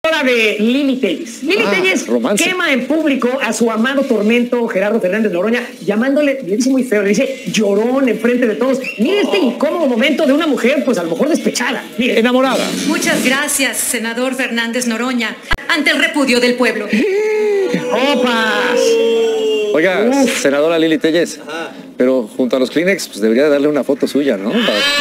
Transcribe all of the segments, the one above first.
Hora de Lili Telles. Lili Telles quema en público a su amado tormento Gerardo Fernández Noroña, llamándole, le dice muy feo, le dice llorón en frente de todos. Mire este incómodo momento de una mujer, pues a lo mejor despechada. Mire. Enamorada. Muchas gracias, senador Fernández Noroña, ante el repudio del pueblo. ¡Opas! Oiga, senadora Lili Telles, pero junto a los Kleenex, pues debería darle una foto suya, ¿no?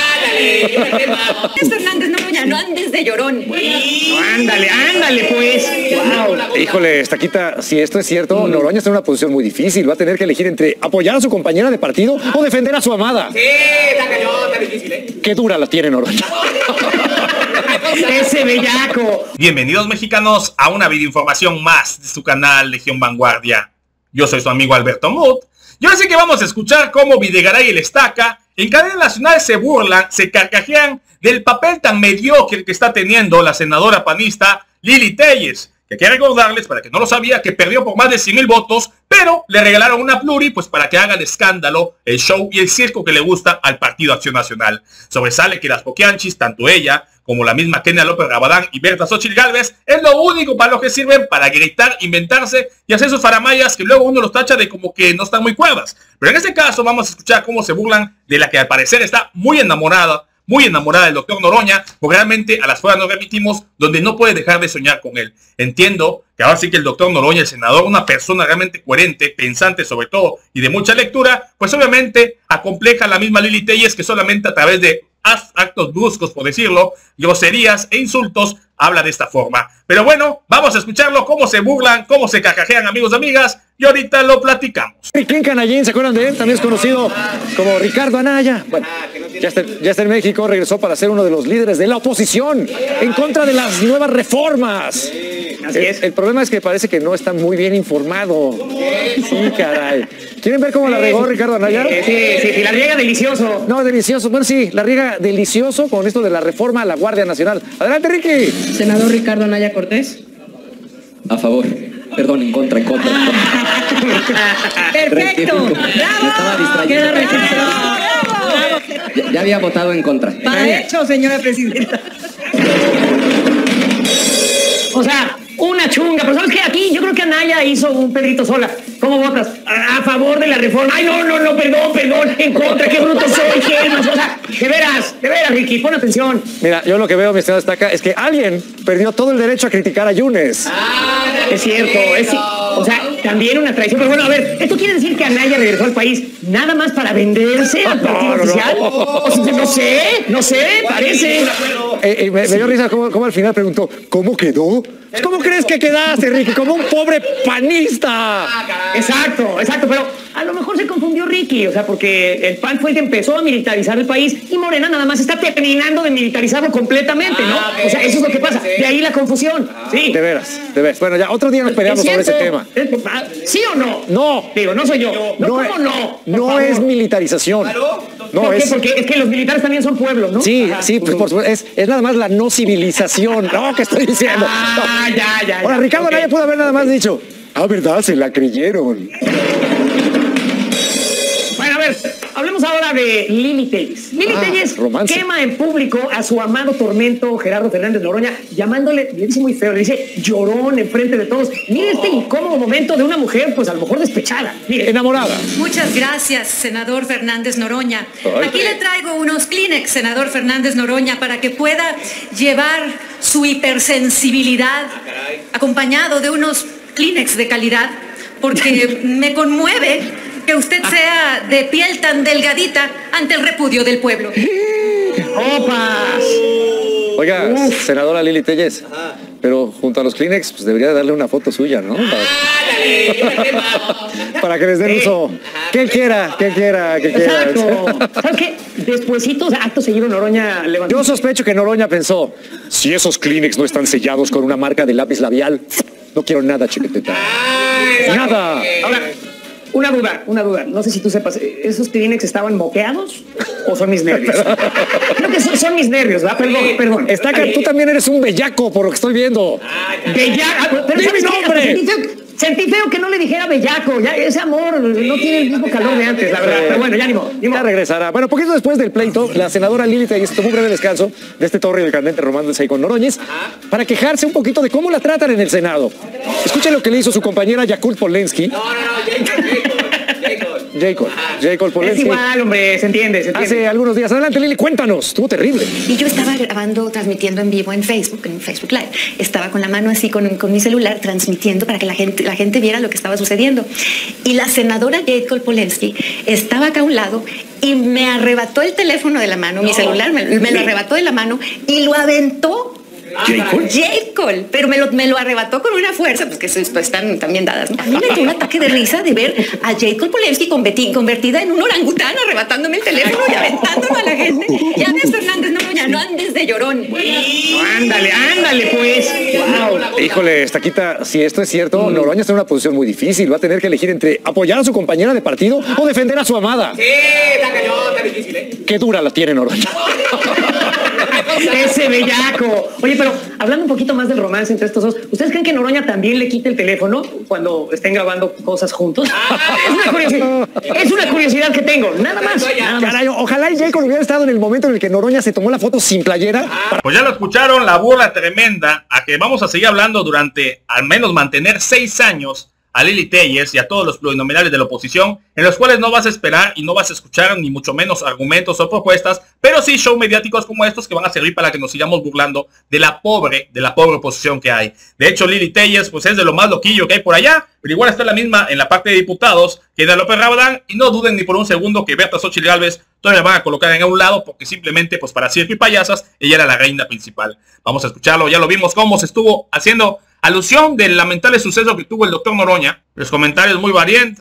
Es Fernández Noroña, no andes de llorón. Ándale, pues. Wow. Híjole, Estaquita, si esto es cierto, Noroña está en una posición muy difícil. Va a tener que elegir entre apoyar a su compañera de partido o defender a su amada. Sí, está difícil, ¿eh? Qué dura la tiene Noroña. Ese bellaco. Bienvenidos, mexicanos, a una videoinformación más de su canal Legión Vanguardia. Yo soy su amigo Alberto Mut. Y ahora sí que vamos a escuchar cómo Videgaray y el Estaca en cadena nacional se burlan, se carcajean del papel tan mediocre que está teniendo la senadora panista Lili Telles, que quiero recordarles, para que no lo sabía, que perdió por más de 100,000 votos, pero le regalaron una pluri pues para que haga el escándalo, el show y el circo que le gusta al Partido Acción Nacional. Sobresale que las poquianchis, tanto ella como la misma Kenia López Rabadán y Berta Xochitl Gálvez, es lo único para lo que sirven, para gritar, inventarse y hacer sus faramayas que luego uno los tacha de como que no están muy cuerdas. Pero en este caso vamos a escuchar cómo se burlan de la que al parecer está muy enamorada del doctor Noroña, porque realmente a las fuerzas nos remitimos donde no puede dejar de soñar con él. Entiendo que ahora sí que el doctor Noroña, el senador, una persona realmente coherente, pensante sobre todo, y de mucha lectura, pues obviamente acompleja a la misma Lili Telles, que solamente a través de actos bruscos, por decirlo, groserías e insultos, habla de esta forma. Pero bueno, vamos a escucharlo, cómo se burlan, cómo se carcajean, amigos y amigas, y ahorita lo platicamos. Riquín Canallín, ¿se acuerdan de él? También es conocido como Ricardo Anaya. Bueno, ya está en México, regresó para ser uno de los líderes de la oposición en contra de las nuevas reformas. El problema es que parece que no está muy bien informado. Sí, caray. ¿Quieren ver cómo la regó Ricardo Anaya? Sí, la riega delicioso. No, delicioso. Bueno, sí, la riega delicioso con esto de la reforma a la Guardia Nacional. Adelante, Ricky. Senador Ricardo Anaya Cortés. A favor. Perdón, en contra. Perfecto. Me estaba distrayendo. Bravo. Ya había votado en contra. Para hecho, señora presidenta. O sea, una chunga. Pero ¿sabes qué? Aquí yo creo que Anaya hizo un Pedrito Sola. ¿Cómo votas? A favor de la reforma. Ay, no, perdón. En contra. Qué bruto soy. O sea, de veras, Ricky, pon atención. Mira, yo lo que veo, mi estimado Estaca, es que alguien perdió todo el derecho a criticar a Yunes. Es cierto. O sea, también una traición. Pero bueno, a ver, ¿esto quiere decir que Anaya regresó al país nada más para venderse al partido oficial? O sea, no sé, parece. Me dio risa cómo al final preguntó, ¿cómo quedó? ¿Cómo crees que quedaste, Ricky? Como un pobre panista. Exacto, pero a lo mejor se confundió Ricky, o sea, porque el PAN fue el que empezó a militarizar el país y Morena nada más está terminando de militarizarlo completamente, ¿no? O sea, eso es lo que pasa, de ahí la confusión. Sí. De veras. Bueno, ya otro día nos peleamos sobre ese tema. ¿Sí o no? No. Digo, no soy yo. ¿Cómo no? No es militarización. No, ¿Por qué? Porque es que los militares también son pueblos, ¿no? Sí, pues por supuesto, es nada más la no civilización. No, ¿qué estoy diciendo? Ya. Ahora, Ricardo Anaya pudo haber nada más dicho, ¿verdad? Se la creyeron. Bueno, a ver, hablemos ahora de Lili Telles. Lili Telles quema en público a su amado tormento Gerardo Fernández Noroña, llamándole, le dice muy feo, le dice llorón en frente de todos. Mire este incómodo momento de una mujer, pues a lo mejor despechada. Mire. Enamorada. Muchas gracias, senador Fernández Noroña. Aquí le traigo unos Kleenex, senador Fernández Noroña, para que pueda llevar su hipersensibilidad acompañado de unos Kleenex de calidad, porque me conmueve que usted sea de piel tan delgadita ante el repudio del pueblo. ¡Opas! Oiga, senadora Lili Telles, pero junto a los Kleenex, pues debería darle una foto suya, ¿no? Para que les den uso. Que quiera. Exacto. ¿Sabes qué? Despuesitos, acto seguido, Noroña levantó. Yo sospecho que Noroña pensó, si esos Kleenex no están sellados con una marca de lápiz labial, no quiero nada, chiquitita. Nada. Ahora, una duda. No sé si tú sepas, ¿esos Kleenex estaban moqueados o son mis nervios? Creo que son mis nervios, ¿verdad? Perdón. Estaca, tú también eres un bellaco, por lo que estoy viendo. ¡Bellaco! ¡Di mi nombre! Sentí feo que no le dijera bellaco. Ya ese amor no tiene el mismo calor de antes, la verdad. Pero bueno, ya ni modo. Ya regresará. Bueno, poquito después del pleito, la senadora Lili Telles tomó un breve descanso de este torre del candente romance con Noroñez para quejarse un poquito de cómo la tratan en el Senado. Escuchen lo que le hizo su compañera Yakul Polensky. Jacob Polensky. Es igual, hombre, se entiende. Hace algunos días. Adelante, Lili, cuéntanos. Estuvo terrible. Y yo estaba grabando, transmitiendo en vivo en Facebook Live. Estaba con la mano así con mi celular transmitiendo para que la gente viera lo que estaba sucediendo. Y la senadora Jacob Polensky estaba acá a un lado y me arrebató el teléfono de la mano, mi celular, me lo arrebató de la mano y lo aventó. Jacob, pero me lo arrebató con una fuerza, pues que están también dadas, ¿no? A mí me dio un ataque de risa de ver a Jacob Polensky convertida en un orangután, arrebatándome el teléfono y aventándolo a la gente. Ya ves, Fernández Noroña, no andes de llorón. Ándale, pues. Wow. Híjole, Estaquita, si esto es cierto, Noroña está en una posición muy difícil. Va a tener que elegir entre apoyar a su compañera de partido o defender a su amada. Sí, está cañón, está difícil, ¿eh? Qué dura la tiene Noroña. Ese bellaco. Oye, pero hablando un poquito más del romance entre estos dos, ¿ustedes creen que Noroña también le quite el teléfono cuando estén grabando cosas juntos? Es una curiosidad que tengo, nada más. Caray, ojalá y Jacob hubiera estado en el momento en el que Noroña se tomó la foto sin playera. Pues ya lo escucharon, la burla tremenda a que vamos a seguir hablando durante al menos mantener 6 años a Lili Telles y a todos los plurinominales de la oposición, en los cuales no vas a esperar y no vas a escuchar ni mucho menos argumentos o propuestas, pero sí show mediáticos como estos que van a servir para que nos sigamos burlando de la pobre oposición que hay. De hecho, Lili Telles pues es de lo más loquillo que hay por allá, pero igual está la misma en la parte de diputados que de López Rabadán, y no duden ni por un segundo que Berta Xochitl Gálvez todavía la van a colocar en un lado, porque simplemente pues para circo y payasas ella era la reina principal. Vamos a escucharlo, ya lo vimos cómo se estuvo haciendo alusión del lamentable suceso que tuvo el doctor Noroña. Los comentarios muy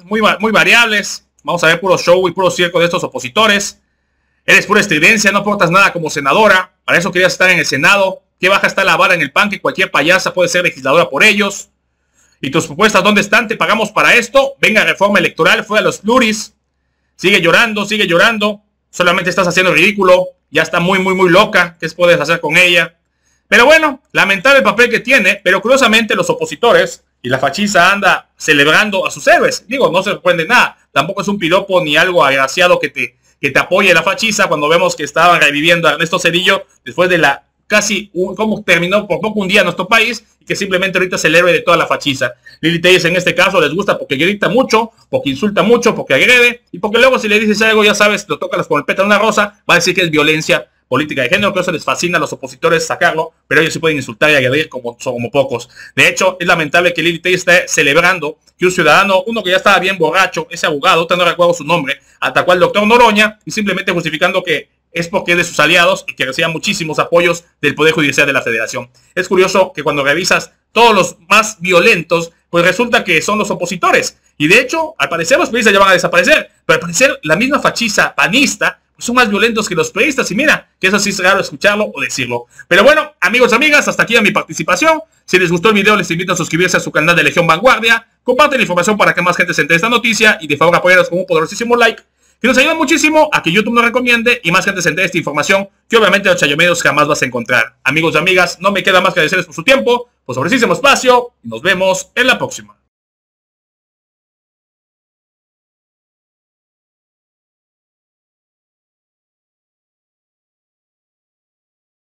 variables. Vamos a ver puro show y puro circo de estos opositores. Eres pura estridencia, no aportas nada como senadora. Para eso querías estar en el Senado. Qué baja está la vara en el pan que cualquier payasa puede ser legisladora por ellos. ¿Y tus propuestas dónde están? Te pagamos para esto. Venga, reforma electoral, fue a los pluris. Sigue llorando. Solamente estás haciendo ridículo. Ya está muy loca. ¿Qué puedes hacer con ella? Pero bueno, lamentable el papel que tiene, pero curiosamente los opositores y la fachiza anda celebrando a sus héroes. Digo, no se sorprende nada. Tampoco es un piropo ni algo agraciado que te apoye la fachiza cuando vemos que estaban reviviendo a Ernesto Zedillo después de la cómo terminó por poco un día en nuestro país, y que simplemente ahorita es el héroe de toda la fachiza. Lili Telles en este caso les gusta porque grita mucho, porque insulta mucho, porque agrede, y porque luego si le dices algo, ya sabes, lo tocas con el pétalo de una rosa, va a decir que es violencia política de género, que eso les fascina a los opositores sacarlo, pero ellos sí pueden insultar y agredir como pocos. De hecho, es lamentable que Lili Telles esté celebrando que un ciudadano, uno que ya estaba bien borracho, ese abogado, no recuerdo su nombre, atacó al doctor Noroña, y simplemente justificando que es porque es de sus aliados y que reciba muchísimos apoyos del Poder Judicial de la Federación. Es curioso que cuando revisas todos los más violentos, pues resulta que son los opositores. Y de hecho, al parecer los periodistas ya van a desaparecer, pero al parecer la misma fachiza panista pues son más violentos que los periodistas, y mira, que eso sí es raro escucharlo o decirlo. Pero bueno, amigos y amigas, hasta aquí mi participación. Si les gustó el video, les invito a suscribirse a su canal de Legión Vanguardia, comparten la información para que más gente se entere de esta noticia, y de favor apoyarnos con un poderosísimo like, que nos ayuda muchísimo a que YouTube nos recomiende y más gente se entere de esta información que obviamente los chayomedios jamás vas a encontrar. Amigos y amigas, no me queda más que agradecerles por su tiempo, por su preciosísimo espacio, y nos vemos en la próxima.